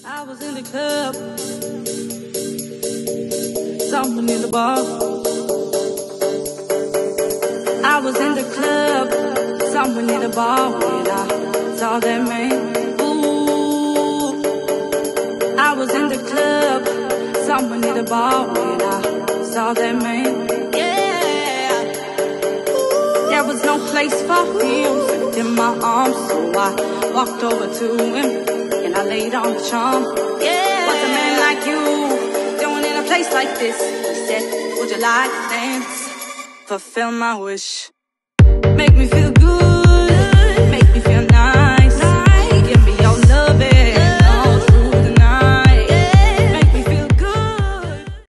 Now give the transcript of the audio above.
I was in the club, someone in the bar. I was in the club, someone in the bar when I saw that man. Ooh, I was in the club, someone in the bar when I saw that man. Yeah, there was no place for him, slipped in my arms, so I walked over to him and I laid on the charm. Yeah, what's a man like you doing in a place like this? He said, would you like to dance? Fulfill my wish. Make me feel good, make me feel nice.